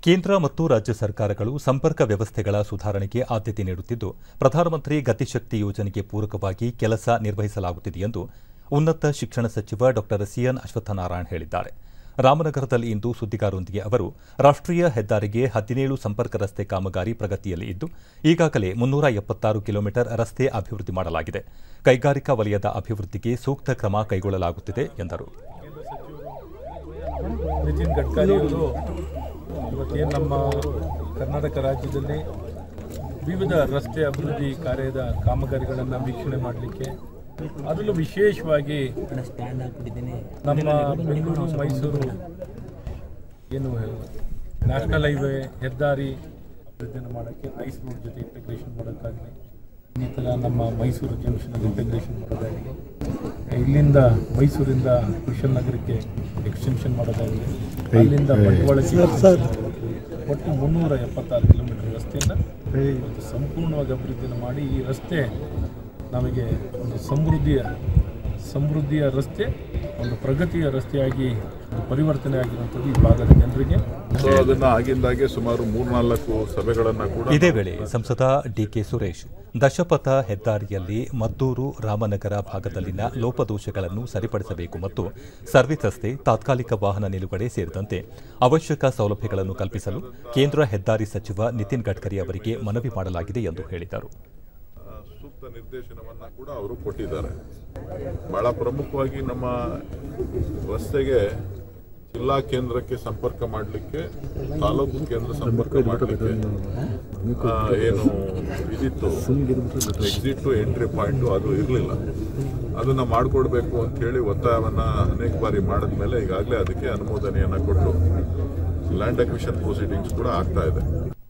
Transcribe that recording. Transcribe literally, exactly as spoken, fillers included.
ಕೇಂದ್ರ ಮತ್ತು ರಾಜ್ಯ ಸರ್ಕಾರಗಳು ಸಂಪರ್ಕ ವ್ಯವಸ್ಥೆಗಳ ಸುಧಾರಣೆಗೆ ಆದ್ಯತೆ ನೀಡುತ್ತಿದ್ದು, ಪ್ರಧಾನಮಂತ್ರಿ ಗತಿಶಕ್ತಿ ಯೋಜನೆಗೆ ಪೂರಕವಾಗಿ ಕೆಲಸ ನಿರ್ವಹಿಸಲಾಗುತ್ತಿದೆ ಎಂದು ಉನ್ನತ ಶಿಕ್ಷಣ ಸಚಿವ ಡಾ ಸಿಎನ್ ಅಶ್ವತ್ಥನಾರಾಯಣ ಹೇಳಿದ್ದಾರೆ. ರಾಮನಗರದಲ್ಲಿ ಇಂದು ಸುದ್ದಿಗಾರರೊಂದಿಗೆ ಅವರು, ರಾಷ್ಟ್ರೀಯ ಹೆದ್ದಾರಿಗೆ ಹದಿನೇಳು ಸಂಪರ್ಕ ರಸ್ತೆ ಕಾಮಗಾರಿ ಪ್ರಗತಿಯಲ್ಲಿ ಇದ್ದು, ಈಗಾಗಲೇ ಮುನ್ನೂರ ಎಪ್ಪತ್ತಾರು ಕಿಲೋಮೀಟರ್ ರಸ್ತೆ ಅಭಿವೃದ್ಧಿ ಮಾಡಲಾಗಿದೆ. ಕೈಗಾರಿಕಾ ವಲಯದ ಅಭಿವೃದ್ಧಿಗೆ ಸೂಕ್ತ ಕ್ರಮ ಕೈಗೊಳ್ಳಲಾಗುತ್ತಿದೆ ಎಂದರು. ನಿತಿನ್ ಗಡ್ಕರಿ ಅವರು ಇವತ್ತೇನು ನಮ್ಮ ಕರ್ನಾಟಕ ರಾಜ್ಯದಲ್ಲಿ ವಿವಿಧ ರಸ್ತೆ ಅಭಿವೃದ್ಧಿ ಕಾರ್ಯದ ಕಾಮಗಾರಿಗಳನ್ನು ವೀಕ್ಷಣೆ ಮಾಡಲಿಕ್ಕೆ, ಅದರಲ್ಲೂ ವಿಶೇಷವಾಗಿ ನಮ್ಮ ಬೆಂಗಳೂರು ಮೈಸೂರು ಏನು ನ್ಯಾಷನಲ್ ಹೈವೇ ಹೆದ್ದಾರಿ ಅಭಿವೃದ್ಧಿಯನ್ನು ಮಾಡೋಕ್ಕೆ ನೈಸ್ ರೋಡ್ ಜೊತೆ ಇಂಟಗ್ರೇಷನ್ ಮಾಡೋಕ್ಕಾಗಲಿ, ಈ ಥರ ನಮ್ಮ ಮೈಸೂರು ಜಂಕ್ಷನಲ್ಲಿ ಇಂಟಗ್ರೇಷನ್ ಮಾಡೋದಾಗಲಿ, ಇಲ್ಲಿಂದ ಮೈಸೂರಿಂದ ಕುಶಾಲನಗರಕ್ಕೆ ಎಕ್ಸ್ಟೆನ್ಷನ್ ಮಾಡೋದಾಗಲಿ, ಅಲ್ಲಿಂದ ಬಂಟ್ವಾಳಕ್ಕೆ ಒಟ್ಟು ಮುನ್ನೂರ ಎಪ್ಪತ್ತಾರು ಕಿಲೋಮೀಟರ್ ರಸ್ತೆಯನ್ನು ಸಂಪೂರ್ಣವಾಗಿ ಅಭಿವೃದ್ಧಿಯನ್ನು ಮಾಡಿ, ಈ ರಸ್ತೆ ನಮಗೆ ಒಂದು ಸಮೃದ್ಧಿಯ ಸಮೃದ್ಧಿಯ ರಸ್ತೆ, ಒಂದು ಪ್ರಗತಿಯ ರಸ್ತೆಯಾಗಿ ಪರಿವರ್ತನೆ ಆಗಿರುವಂಥದ್ದು ಈ ಭಾಗದ ಜನರಿಗೆ. ಅದನ್ನು ಆಗಿಂದಾಗೆ ಸುಮಾರು ಮೂರ್ನಾಲ್ಕು ಸಭೆಗಳನ್ನು ಕೂಡ. ಇದೇ ವೇಳೆ ಸಂಸದ ಡಿಕೆ ಸುರೇಶ್ ದಶಪಥ ಹೆದ್ದಾರಿಯಲ್ಲಿ ಮದ್ದೂರು ರಾಮನಗರ ಭಾಗದಲ್ಲಿನ ಲೋಪದೋಷಗಳನ್ನು ಸರಿಪಡಿಸಬೇಕು ಮತ್ತು ಸರ್ವಿಸ್ ರಸ್ತೆ, ತಾತ್ಕಾಲಿಕ ವಾಹನ ನಿಲುಗಡೆ ಸೇರಿದಂತೆ ಅವಶ್ಯಕ ಸೌಲಭ್ಯಗಳನ್ನು ಕಲ್ಪಿಸಲು ಕೇಂದ್ರ ಹೆದ್ದಾರಿ ಸಚಿವ ನಿತಿನ್ ಗಡ್ಕರಿ ಅವರಿಗೆ ಮನವಿ ಮಾಡಲಾಗಿದೆ ಎಂದು ಹೇಳಿದರು. ಸೂಕ್ತ ನಿರ್ದೇಶನವನ್ನ ಕೂಡ ಅವರು ಕೊಟ್ಟಿದ್ದಾರೆ. ಬಹಳ ಪ್ರಮುಖವಾಗಿ ನಮ್ಮ ರಸ್ತೆಗೆ ಜಿಲ್ಲಾ ಕೇಂದ್ರಕ್ಕೆ ಸಂಪರ್ಕ ಮಾಡಲಿಕ್ಕೆ, ತಾಲೂಕು ಕೇಂದ್ರ ಸಂಪರ್ಕ ಮಾಡಲಿಕ್ಕೆ ಏನು ಇದಿತ್ತು ಎಕ್ಸಿಟ್ ಎಂಟ್ರಿ ಪಾಯಿಂಟು ಅದು ಇರಲಿಲ್ಲ. ಅದನ್ನು ಮಾಡಿಕೊಡ್ಬೇಕು ಅಂಥೇಳಿ ಒತ್ತಾಯವನ್ನು ಅನೇಕ ಬಾರಿ ಮಾಡಿದ ಮೇಲೆ ಈಗಾಗಲೇ ಅದಕ್ಕೆ ಅನುಮೋದನೆಯನ್ನು ಕೊಟ್ಟು ಲ್ಯಾಂಡ್ ಅಕ್ವಿಷನ್ ಪ್ರೊಸೀಡಿಂಗ್ಸ್ ಕೂಡ ಆಗ್ತಾ ಇದೆ.